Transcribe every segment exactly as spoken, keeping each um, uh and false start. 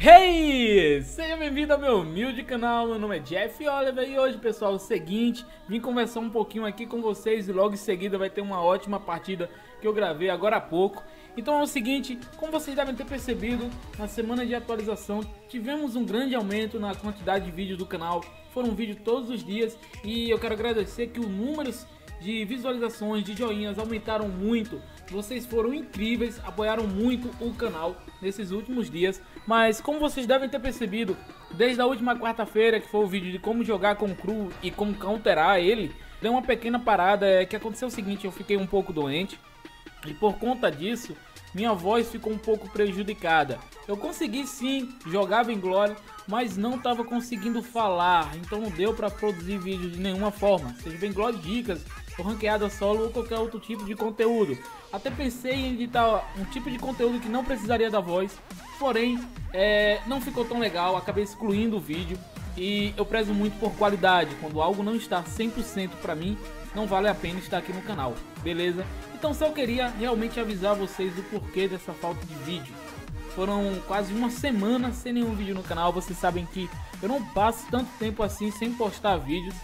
Hey! Seja bem-vindo ao meu humilde canal, meu nome é Jeff Oliver e hoje, pessoal, é o seguinte, vim conversar um pouquinho aqui com vocês e logo em seguida vai ter uma ótima partida que eu gravei agora há pouco. Então é o seguinte, como vocês devem ter percebido, na semana de atualização tivemos um grande aumento na quantidade de vídeos do canal, foram vídeos todos os dias e eu quero agradecer que os números de visualizações, de joinhas aumentaram muito. Vocês foram incríveis, apoiaram muito o canal nesses últimos dias. Mas como vocês devem ter percebido, desde a última quarta-feira, que foi o vídeo de como jogar com o Cru e como counterar ele, deu uma pequena parada. É que aconteceu o seguinte, eu fiquei um pouco doente e por conta disso minha voz ficou um pouco prejudicada. Eu consegui sim jogar Vainglory, mas não estava conseguindo falar, então não deu para produzir vídeo de nenhuma forma, seja Vainglory dicas, ou ranqueada solo ou qualquer outro tipo de conteúdo. Até pensei em editar um tipo de conteúdo que não precisaria da voz, porém é, não ficou tão legal, acabei excluindo o vídeo. E eu prezo muito por qualidade, quando algo não está cem por cento para mim, não vale a pena estar aqui no canal, beleza? Então só queria realmente avisar vocês do porquê dessa falta de vídeo. Foram quase uma semana sem nenhum vídeo no canal, vocês sabem que eu não passo tanto tempo assim sem postar vídeos.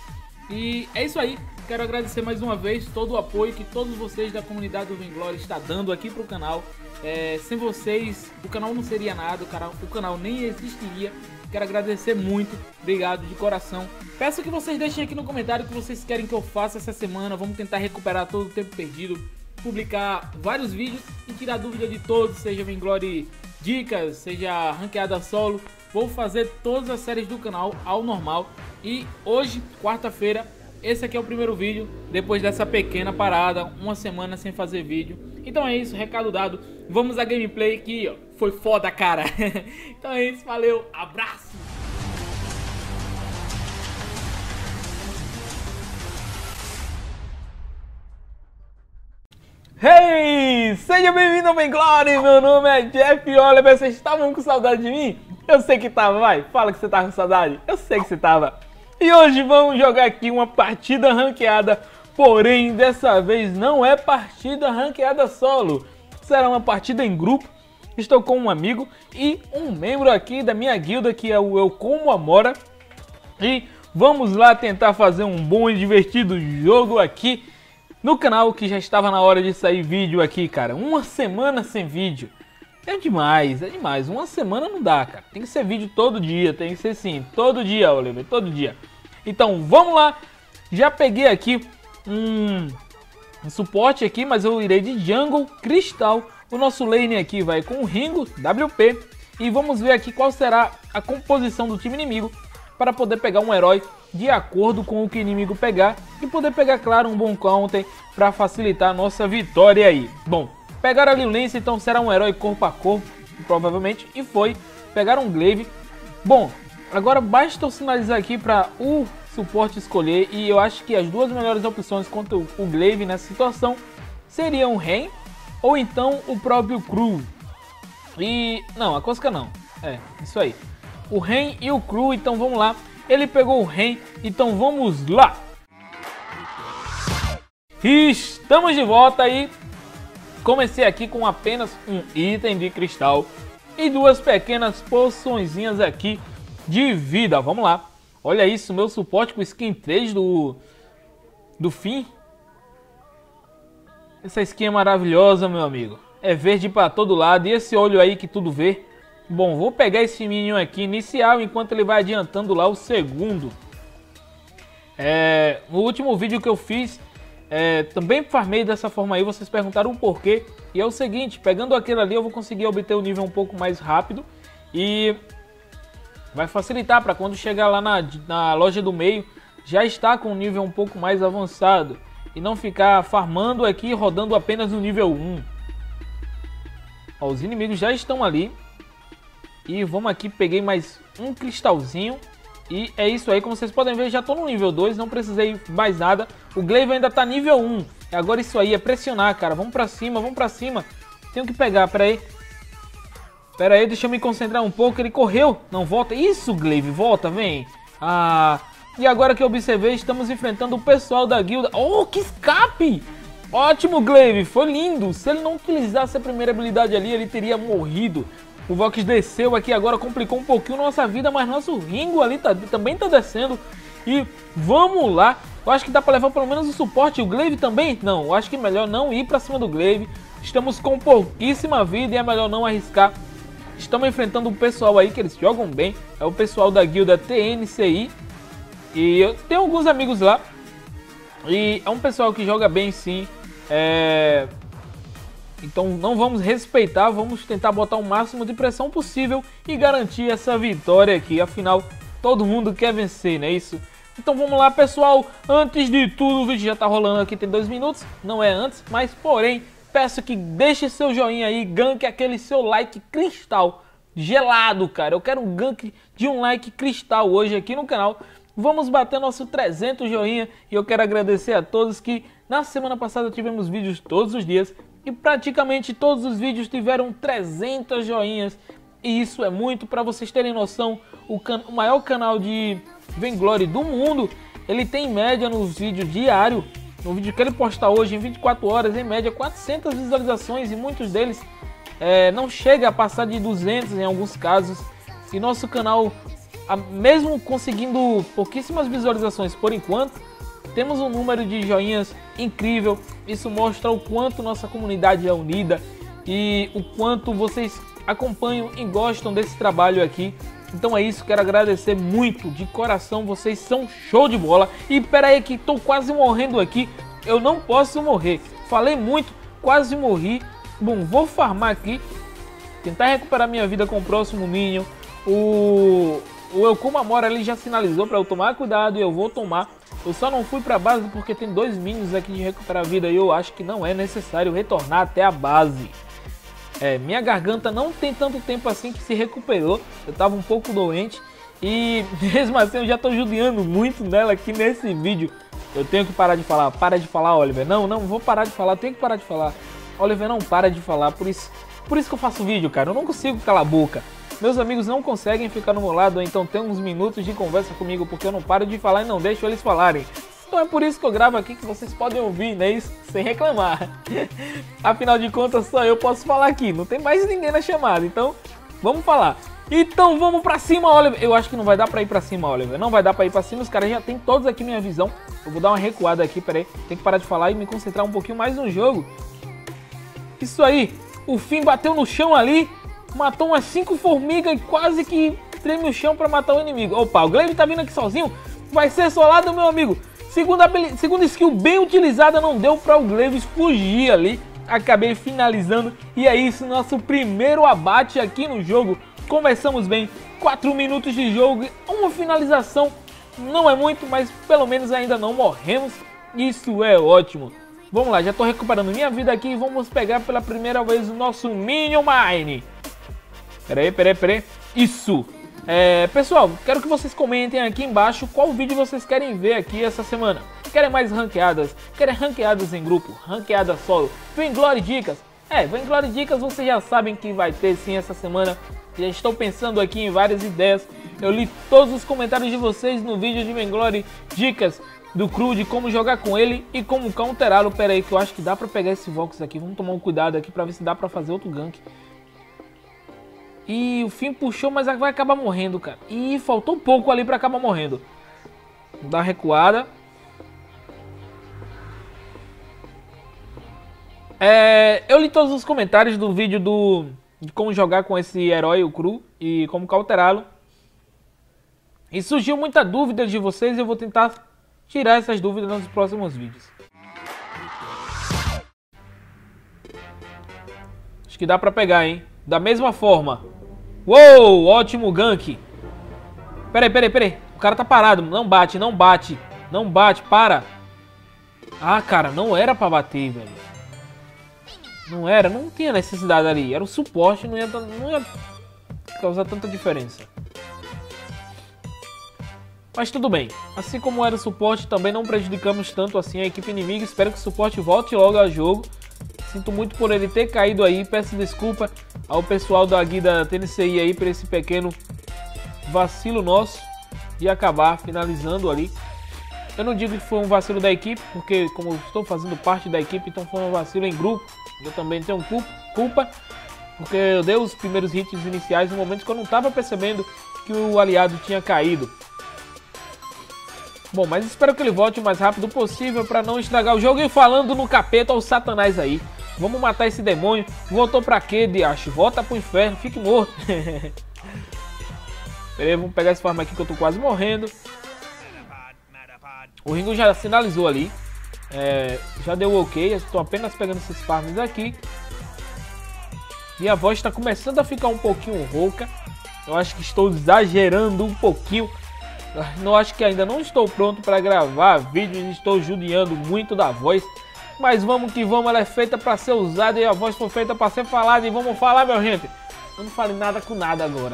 E é isso aí, quero agradecer mais uma vez todo o apoio que todos vocês da comunidade do Vainglory está dando aqui pro canal. É, sem vocês o canal não seria nada, o canal, o canal nem existiria. Quero agradecer muito, obrigado de coração. Peço que vocês deixem aqui no comentário o que vocês querem que eu faça essa semana. Vamos tentar recuperar todo o tempo perdido, publicar vários vídeos e tirar dúvida de todos, seja Vainglory dicas, seja ranqueada solo. Vou fazer todas as séries do canal ao normal. E hoje, quarta-feira, esse aqui é o primeiro vídeo depois dessa pequena parada, uma semana sem fazer vídeo. Então é isso, recado dado. Vamos à gameplay que ó, foi foda, cara. Então é isso, valeu, abraço. Hey, seja bem-vindo ao Vainglory, meu nome é Jeff Oliver. Vocês estavam com saudade de mim? Eu sei que tava, vai, fala que você tava com saudade. Eu sei que você tava. E hoje vamos jogar aqui uma partida ranqueada, porém dessa vez não é partida ranqueada solo. Será uma partida em grupo. Estou com um amigo e um membro aqui da minha guilda, que é o Eu Como Amora. E vamos lá tentar fazer um bom e divertido jogo aqui no canal, que já estava na hora de sair vídeo aqui, cara. Uma semana sem vídeo. É demais, é demais. Uma semana não dá, cara. Tem que ser vídeo todo dia, tem que ser sim, todo dia, Oliver, todo dia. Então, vamos lá. Já peguei aqui um, um suporte aqui, mas eu irei de Jungle Cristal. O nosso lane aqui vai com o Ringo, W P. E vamos ver aqui qual será a composição do time inimigo para poder pegar um herói de acordo com o que o inimigo pegar e poder pegar, claro, um bom counter para facilitar a nossa vitória aí. Bom, pegaram ali o Lance, então será um herói corpo a corpo, provavelmente, e foi. Pegaram um Glaive. Bom, agora basta eu sinalizar aqui para o suporte escolher, e eu acho que as duas melhores opções contra o Glaive nessa situação seriam o Ren ou então o próprio Cru. E não, a Cosca não. É, isso aí. O Ren e o Cru, então vamos lá. Ele pegou o Ren, então vamos lá. Estamos de volta aí. Comecei aqui com apenas um item de cristal e duas pequenas poçõezinhas aqui de vida. Vamos lá. Olha isso, meu suporte com skin três do, do fim. Essa skin é maravilhosa, meu amigo. É verde para todo lado e esse olho aí que tudo vê. Bom, vou pegar esse minion aqui inicial enquanto ele vai adiantando lá o segundo. É, no último vídeo que eu fiz, é, também farmei dessa forma aí, vocês perguntaram o porquê. E é o seguinte, pegando aquele ali eu vou conseguir obter o nível um pouco mais rápido. E vai facilitar para quando chegar lá na, na loja do meio, já está com um nível um pouco mais avançado. E não ficar farmando aqui rodando apenas no nível um. Ó, os inimigos já estão ali. E vamos aqui, peguei mais um cristalzinho. E é isso aí, como vocês podem ver, já estou no nível dois, não precisei mais nada. O Glaive ainda está nível um. Agora isso aí é pressionar, cara. Vamos pra cima, vamos pra cima. Tenho que pegar, pera aí. Pera aí, deixa eu me concentrar um pouco. Ele correu, não volta. Isso, Glaive, volta, vem. Ah, e agora que eu observei, estamos enfrentando o pessoal da guilda. Oh, que escape! Ótimo, Glaive, foi lindo. Se ele não utilizasse a primeira habilidade ali, ele teria morrido. O Vox desceu aqui agora, complicou um pouquinho nossa vida, mas nosso Ringo ali tá, também tá descendo. E vamos lá. Eu acho que dá pra levar pelo menos o suporte. O Glaive também? Não, eu acho que é melhor não ir pra cima do Glaive. Estamos com pouquíssima vida e é melhor não arriscar. Estamos enfrentando um pessoal aí que eles jogam bem. É o pessoal da guilda T N C I. E eu tenho alguns amigos lá. E é um pessoal que joga bem sim. É... Então não vamos respeitar, vamos tentar botar o máximo de pressão possível e garantir essa vitória aqui. Afinal, todo mundo quer vencer, não é isso? Então vamos lá, pessoal. Antes de tudo, o vídeo já tá rolando aqui, tem dois minutos. Não é antes, mas porém, peço que deixe seu joinha aí, ganque aquele seu like cristal gelado, cara. Eu quero um gank de um like cristal hoje aqui no canal. Vamos bater nosso trezentos joinha e eu quero agradecer a todos que na semana passada tivemos vídeos todos os dias. E praticamente todos os vídeos tiveram trezentos joinhas. E isso é muito. Para vocês terem noção, o, can o maior canal de Vainglory do mundo, ele tem em média nos vídeos diário, no vídeo que ele posta hoje, em vinte e quatro horas, em média quatrocentas visualizações. E muitos deles é, não chega a passar de duzentos em alguns casos. E nosso canal, mesmo conseguindo pouquíssimas visualizações por enquanto, temos um número de joinhas incrível. Isso mostra o quanto nossa comunidade é unida e o quanto vocês acompanham e gostam desse trabalho aqui. Então é isso, quero agradecer muito de coração, vocês são show de bola. E pera aí que tô quase morrendo aqui, eu não posso morrer. Falei muito, quase morri. Bom, vou farmar aqui, tentar recuperar minha vida com o próximo Minion. O, o Elkumamora ali já sinalizou para eu tomar cuidado e eu vou tomar. Eu só não fui para a base porque tem dois minions aqui de recuperar a vida e eu acho que não é necessário retornar até a base. É, minha garganta não tem tanto tempo assim que se recuperou. Eu tava um pouco doente e mesmo assim eu já tô judiando muito nela aqui nesse vídeo. Eu tenho que parar de falar. Para de falar, Oliver. Não, não vou parar de falar. Tenho que parar de falar. Oliver, não para de falar. Por isso, por isso que eu faço vídeo, cara. Eu não consigo calar a boca. Meus amigos não conseguem ficar no meu lado, então tem uns minutos de conversa comigo porque eu não paro de falar e não deixo eles falarem. Então é por isso que eu gravo aqui, que vocês podem ouvir, né? Isso sem reclamar. Afinal de contas, só eu posso falar aqui. Não tem mais ninguém na chamada, então vamos falar. Então vamos pra cima, Oliver. Eu acho que não vai dar pra ir pra cima, Oliver. Não vai dar pra ir pra cima, os caras já tem todos aqui minha visão. Eu vou dar uma recuada aqui, peraí. Tem que parar de falar e me concentrar um pouquinho mais no jogo. Isso aí, o Finn bateu no chão ali. Matou umas cinco formigas e quase que treme o chão pra matar o inimigo. Opa, o Glaive tá vindo aqui sozinho. Vai ser solado, meu amigo. Segunda, segunda skill bem utilizada, não deu pra o Glaive fugir ali. Acabei finalizando. E é isso, nosso primeiro abate aqui no jogo. Começamos bem. quatro minutos de jogo. Uma finalização. Não é muito, mas pelo menos ainda não morremos. Isso é ótimo. Vamos lá, já tô recuperando minha vida aqui. E vamos pegar pela primeira vez o nosso Minion Mine. Peraí, peraí, peraí. Isso. É, pessoal, quero que vocês comentem aqui embaixo qual vídeo vocês querem ver aqui essa semana. Querem mais ranqueadas? Querem ranqueadas em grupo? Ranqueada solo? Vainglory Dicas? É, Vainglory Dicas vocês já sabem que vai ter sim essa semana. Já estou pensando aqui em várias ideias. Eu li todos os comentários de vocês no vídeo de Vainglory Dicas do Cru, de como jogar com ele e como counterá-lo. Pera aí que eu acho que dá pra pegar esse Vox aqui. Vamos tomar um cuidado aqui pra ver se dá pra fazer outro gank. E o Finn puxou, mas vai acabar morrendo, cara. E faltou um pouco ali pra acabar morrendo. Vou dar uma recuada. É, eu li todos os comentários do vídeo do, de como jogar com esse herói, o Cru, e como cauterá-lo. E surgiu muita dúvida de vocês e eu vou tentar tirar essas dúvidas nos próximos vídeos. Acho que dá pra pegar, hein? Da mesma forma. Uou, ótimo gank. Peraí, peraí, peraí. O cara tá parado. Não bate, não bate. Não bate, para. Ah, cara, não era pra bater, velho. Não era, não tinha necessidade ali. Era o suporte, não ia, não ia causar tanta diferença. Mas tudo bem. Assim como era o suporte, também não prejudicamos tanto assim a equipe inimiga. Espero que o suporte volte logo ao jogo. Sinto muito por ele ter caído aí. Peço desculpa ao pessoal da guilda T N C I aí por esse pequeno vacilo nosso de acabar finalizando ali. Eu não digo que foi um vacilo da equipe, porque como eu estou fazendo parte da equipe, então foi um vacilo em grupo. Eu também tenho culpa. porque eu dei os primeiros hits iniciais no momento que eu não estava percebendo que o aliado tinha caído. Bom, mas espero que ele volte o mais rápido possível para não estragar o jogo. E falando no capeta, o Satanás aí. Vamos matar esse demônio. Voltou pra quê, diacho? Volta pro inferno, fique morto. Peraí, vamos pegar esse farm aqui que eu tô quase morrendo. O Ringo já sinalizou ali. É, já deu ok. Estou apenas pegando esses farms aqui. Minha voz está começando a ficar um pouquinho rouca. Eu acho que estou exagerando um pouquinho. Não acho que ainda não estou pronto para gravar vídeo e estou judiando muito da voz. Mas vamos que vamos, ela é feita para ser usada e a voz foi feita para ser falada. E vamos falar, meu gente. Eu não falei nada com nada agora.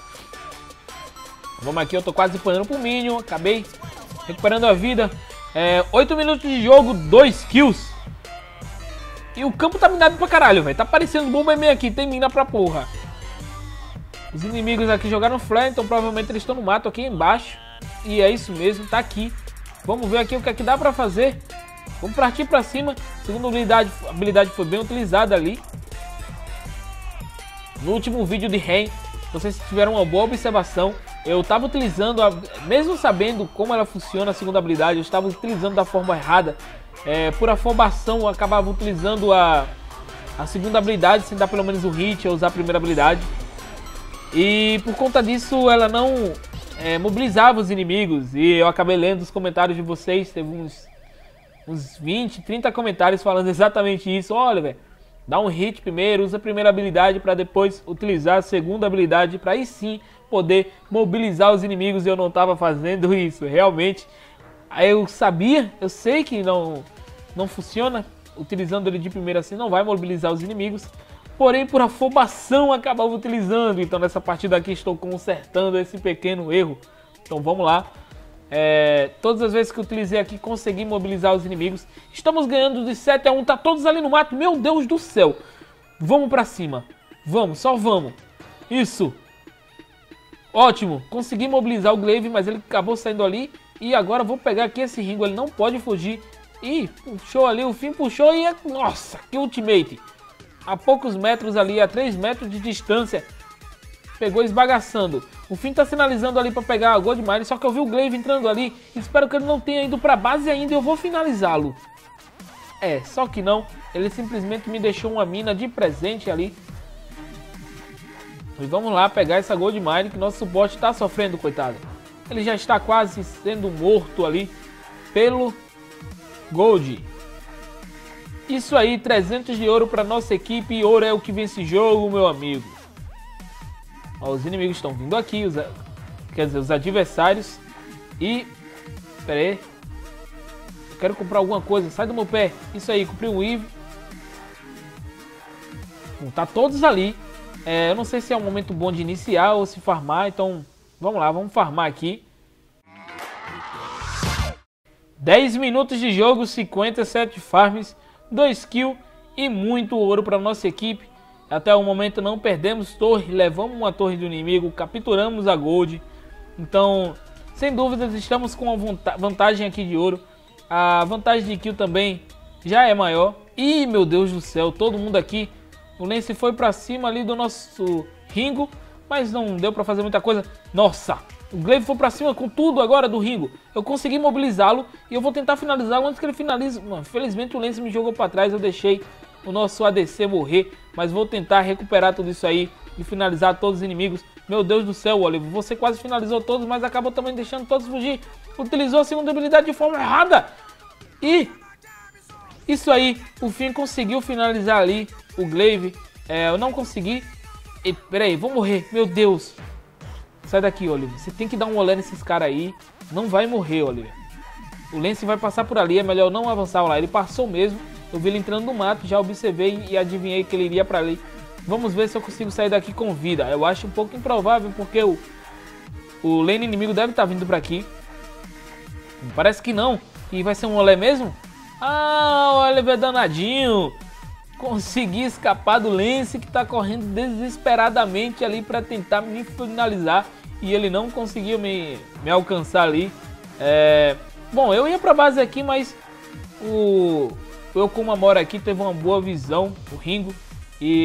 Vamos aqui, eu tô quase apanhando pro Minion. Acabei recuperando a vida. É, oito minutos de jogo, dois kills. E o campo tá minado pra caralho, velho. Tá parecendo Bomberman aqui, tem mina pra porra. Os inimigos aqui jogaram flare, então provavelmente eles estão no mato aqui embaixo. E é isso mesmo, tá aqui. Vamos ver aqui o que é que dá pra fazer. Vamos partir pra cima. Segunda habilidade, a habilidade foi bem utilizada ali. No último vídeo de Rain, vocês tiveram uma boa observação. Eu estava utilizando, a, mesmo sabendo como ela funciona a segunda habilidade, eu estava utilizando da forma errada. É, por afobação, eu acabava utilizando a, a segunda habilidade, sem dar pelo menos um hit, ou usar a primeira habilidade. E por conta disso, ela não é, mobilizava os inimigos. E eu acabei lendo os comentários de vocês, teve uns, uns vinte, trinta comentários falando exatamente isso. Olha, velho, dá um hit primeiro, usa a primeira habilidade para depois utilizar a segunda habilidade, para aí sim poder mobilizar os inimigos. E eu não estava fazendo isso, realmente. Eu sabia, eu sei que não, não funciona, utilizando ele de primeira assim não vai mobilizar os inimigos. Porém, por afobação, acabava utilizando. Então nessa partida aqui estou consertando esse pequeno erro. Então vamos lá. É, todas as vezes que eu utilizei aqui, consegui mobilizar os inimigos. Estamos ganhando de sete a um, tá todos ali no mato. Meu Deus do céu. Vamos pra cima. Vamos, só vamos. Isso. Ótimo. Consegui mobilizar o Glaive, mas ele acabou saindo ali. E agora vou pegar aqui esse Ringo, ele não pode fugir. Ih, puxou ali, o Finn puxou e... É... Nossa, que ultimate. A poucos metros ali, a três metros de distância. Pegou esbagaçando. O Finn tá sinalizando ali pra pegar a Gold Mine, só que eu vi o Glaive entrando ali. Espero que ele não tenha ido pra base ainda e eu vou finalizá-lo. É, só que não. Ele simplesmente me deixou uma mina de presente ali. E vamos lá pegar essa Gold Mine que nosso suporte tá sofrendo, coitado. Ele já está quase sendo morto ali pelo Gold. Isso aí, trezentos de ouro para nossa equipe. E ouro é o que vence esse jogo, meu amigo. Ó, os inimigos estão vindo aqui, os, quer dizer, os adversários. E... Pera aí. Eu quero comprar alguma coisa, sai do meu pé. Isso aí, comprei um Eve. Bom, tá todos ali. É, eu não sei se é um momento bom de iniciar ou se farmar, então... Vamos lá, vamos farmar aqui. dez minutos de jogo, cinquenta e sete farms, dois kills e muito ouro para nossa equipe. Até o momento não perdemos torre, levamos uma torre do inimigo, capturamos a Gold. Então, sem dúvidas, estamos com uma vantagem aqui de ouro. A vantagem de kill também já é maior. Ih, meu Deus do céu, todo mundo aqui. O Lance foi para cima ali do nosso Ringo. Mas não deu pra fazer muita coisa. Nossa, o Glaive foi pra cima com tudo agora do Ringo. Eu consegui mobilizá-lo e eu vou tentar finalizá-lo antes que ele finalize. Mano, felizmente o Lance me jogou pra trás, eu deixei o nosso A D C morrer. Mas vou tentar recuperar tudo isso aí e finalizar todos os inimigos. Meu Deus do céu, Oliver, você quase finalizou todos, mas acabou também deixando todos fugir. Utilizou a segunda habilidade de forma errada. E isso aí, o Finn conseguiu finalizar ali o Glaive. É, eu não consegui. E, peraí, vou morrer, meu Deus. Sai daqui, Oliver. Você tem que dar um olé nesses caras aí. Não vai morrer, Oliver. O Lance vai passar por ali, é melhor não avançar lá. Ele passou mesmo. Eu vi ele entrando no mato, já observei e adivinhei que ele iria pra ali. Vamos ver se eu consigo sair daqui com vida. Eu acho um pouco improvável, porque o, o lane inimigo deve estar vindo pra aqui. Parece que não. E vai ser um olé mesmo? Ah, o Oliver danadinho. Consegui escapar do Lance que tá correndo desesperadamente ali para tentar me finalizar. E ele não conseguiu me, me alcançar ali. É... Bom, eu ia pra base aqui, mas o, o Yokumamora aqui teve uma boa visão, o Ringo. E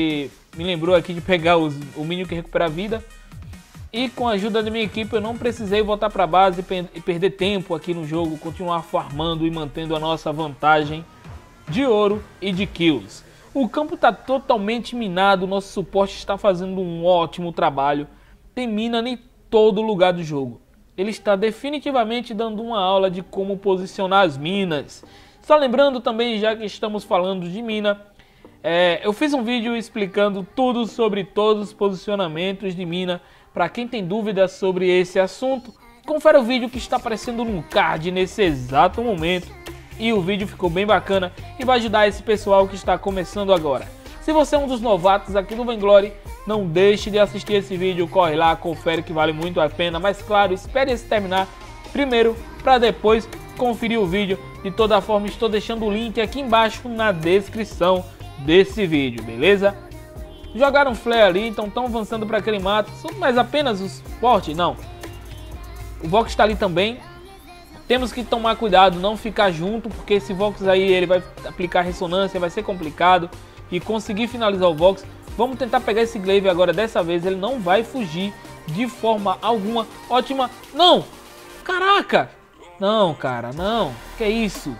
me lembrou aqui de pegar os, o mínimo que recupera a vida. E com a ajuda da minha equipe eu não precisei voltar para a base e perder tempo aqui no jogo, continuar farmando e mantendo a nossa vantagem de ouro e de kills. O campo está totalmente minado, nosso suporte está fazendo um ótimo trabalho, tem mina em todo lugar do jogo. Ele está definitivamente dando uma aula de como posicionar as minas. Só lembrando também, já que estamos falando de mina, é, eu fiz um vídeo explicando tudo sobre todos os posicionamentos de mina. Para quem tem dúvidas sobre esse assunto, confere o vídeo que está aparecendo no card nesse exato momento. E o vídeo ficou bem bacana e vai ajudar esse pessoal que está começando agora. Se você é um dos novatos aqui do Vainglory, não deixe de assistir esse vídeo, corre lá, confere que vale muito a pena. Mas claro, espere esse terminar primeiro para depois conferir o vídeo. De toda forma, estou deixando o link aqui embaixo na descrição desse vídeo, beleza? Jogaram flare ali, então estão avançando para aquele mato. Mas apenas o suporte? Não. O Vox está ali também. Temos que tomar cuidado, não ficar junto, porque esse Vox aí ele vai aplicar ressonância, vai ser complicado. E conseguir finalizar o Vox. Vamos tentar pegar esse Glaive agora, dessa vez ele não vai fugir de forma alguma. Ótima. Não! Caraca! Não, cara, não. Que isso?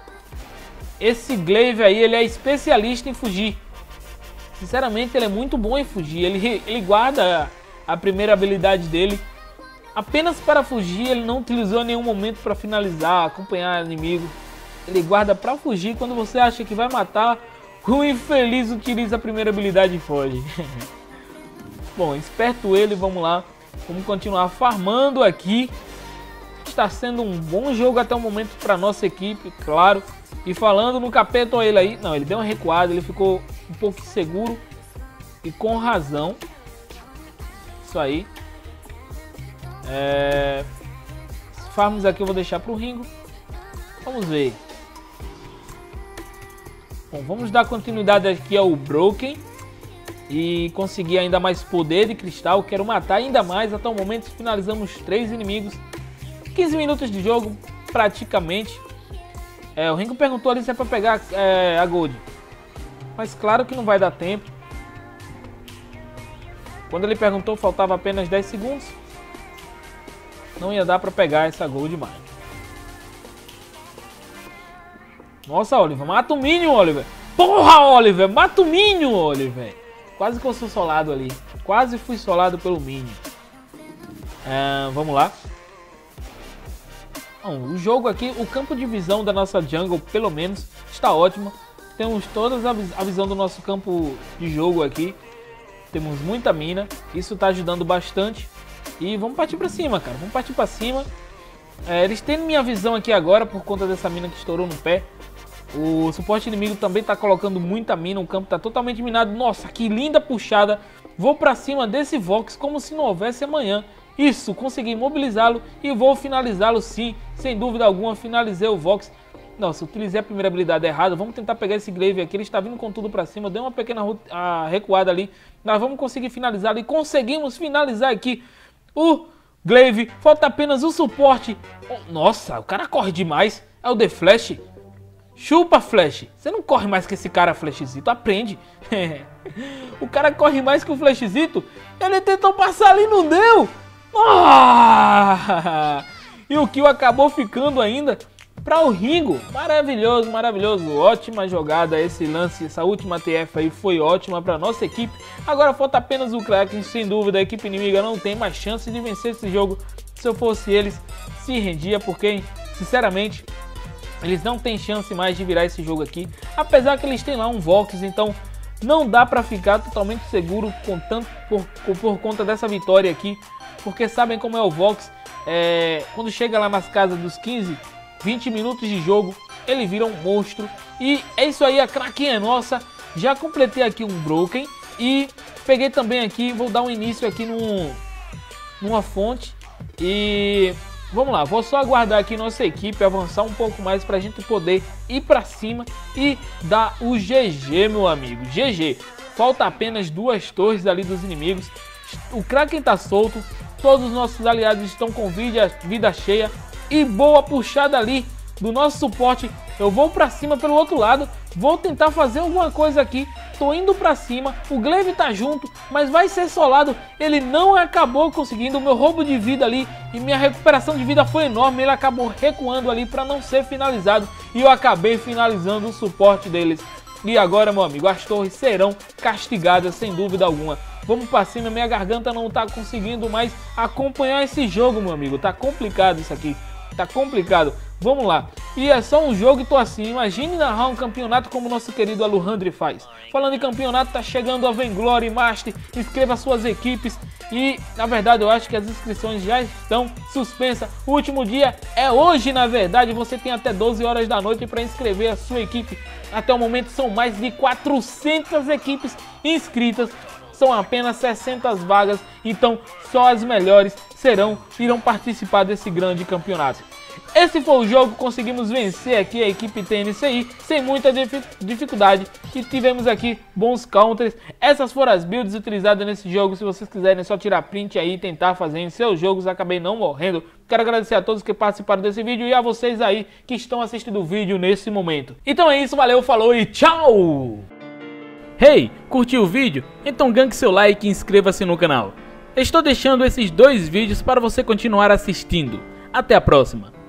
Esse Glaive aí, ele é especialista em fugir. Sinceramente, ele é muito bom em fugir. Ele, ele guarda a primeira habilidade dele apenas para fugir. Ele não utilizou em nenhum momento para finalizar, acompanhar o inimigo. Ele guarda para fugir. Quando você acha que vai matar, o infeliz utiliza a primeira habilidade e foge. Bom, esperto ele, vamos lá. Vamos continuar farmando aqui. Está sendo um bom jogo até o momento para nossa equipe, claro. E falando no capeta, olha ele aí. Não, ele deu uma recuada, ele ficou um pouco inseguro. E com razão. Isso aí. É... Farms aqui eu vou deixar para o Ringo. Vamos ver. Bom, vamos dar continuidade aqui ao Broken. E conseguir ainda mais poder de cristal. Quero matar ainda mais. Até o momento finalizamos três inimigos. quinze minutos de jogo, praticamente. É, o Ringo perguntou ali se é para pegar é, a Gold. Mas claro que não vai dar tempo. Quando ele perguntou, faltava apenas dez segundos. Não ia dar para pegar essa Gold mais. Nossa, Oliver, mata o Minion, Oliver. Porra, Oliver, mata o Minion, Oliver. Quase que eu sou solado ali. Quase fui solado pelo Minion. É, vamos lá. Bom, o jogo aqui, o campo de visão da nossa jungle, pelo menos, está ótimo. Temos toda a visão do nosso campo de jogo aqui. Temos muita mina, isso está ajudando bastante. E vamos partir para cima, cara, vamos partir para cima. É, eles têm minha visão aqui agora por conta dessa mina que estourou no pé. O suporte inimigo também está colocando muita mina, o campo está totalmente minado. Nossa, que linda puxada. Vou para cima desse Vox como se não houvesse amanhã. Isso, consegui mobilizá-lo e vou finalizá-lo sim, sem dúvida alguma, finalizei o Vox. Nossa, utilizei a primeira habilidade errada, vamos tentar pegar esse Glaive aqui, ele está vindo com tudo pra cima, deu uma pequena a, recuada ali. Nós vamos conseguir finalizá-lo e conseguimos finalizar aqui o Glaive, falta apenas o suporte. Oh, nossa, o cara corre demais, é o The Flash. Chupa, Flash, você não corre mais que esse cara, Flashzito, aprende. O cara corre mais que o Flashzito, ele tentou passar ali e não deu. Ah! E o kill acabou ficando ainda para o Ringo. Maravilhoso, maravilhoso. Ótima jogada esse lance. Essa última T F aí foi ótima para nossa equipe. Agora falta apenas o Kraken. Sem dúvida a equipe inimiga não tem mais chance de vencer esse jogo. Se eu fosse eles, se rendia, porque sinceramente eles não têm chance mais de virar esse jogo aqui. Apesar que eles têm lá um Vox, então não dá para ficar totalmente seguro com tanto por, por conta dessa vitória aqui. Porque sabem como é o Vox, é, quando chega lá nas casas dos quinze, vinte minutos de jogo, ele vira um monstro. E é isso aí, a Kraken é nossa. Já completei aqui um Broken e peguei também aqui, vou dar um início aqui num, numa fonte. E vamos lá, vou só aguardar aqui nossa equipe avançar um pouco mais para a gente poder ir para cima e dar o G G, meu amigo, G G. Falta apenas duas torres ali dos inimigos. O Kraken tá solto. Todos os nossos aliados estão com vida, vida cheia. E boa puxada ali do nosso suporte. Eu vou pra cima pelo outro lado, vou tentar fazer alguma coisa aqui. Tô indo pra cima, o Glaive tá junto, mas vai ser solado. Ele não acabou conseguindo o meu roubo de vida ali e minha recuperação de vida foi enorme. Ele acabou recuando ali pra não ser finalizado e eu acabei finalizando o suporte deles. E agora, meu amigo, as torres serão castigadas sem dúvida alguma. Vamos pra cima, minha garganta não tá conseguindo mais acompanhar esse jogo, meu amigo. Tá complicado isso aqui, tá complicado. Vamos lá. E é só um jogo e tô assim. Imagine narrar um campeonato como o nosso querido Aluhandre faz. Falando em campeonato, tá chegando a Vainglory Master. Inscreva suas equipes. E, na verdade, eu acho que as inscrições já estão suspensas. O último dia é hoje, na verdade. Você tem até doze horas da noite para inscrever a sua equipe. Até o momento são mais de quatrocentas equipes inscritas. São apenas sessenta vagas. Então, só as melhores serão, irão participar desse grande campeonato. Esse foi o jogo, conseguimos vencer aqui a equipe T N C I sem muita dificuldade e tivemos aqui bons counters. Essas foram as builds utilizadas nesse jogo. Se vocês quiserem é só tirar print aí e tentar fazer em seus jogos. Acabei não morrendo. Quero agradecer a todos que participaram desse vídeo e a vocês aí que estão assistindo o vídeo nesse momento. Então é isso, valeu, falou e tchau! Hey, curtiu o vídeo? Então ganque seu like e inscreva-se no canal. Estou deixando esses dois vídeos para você continuar assistindo. Até a próxima!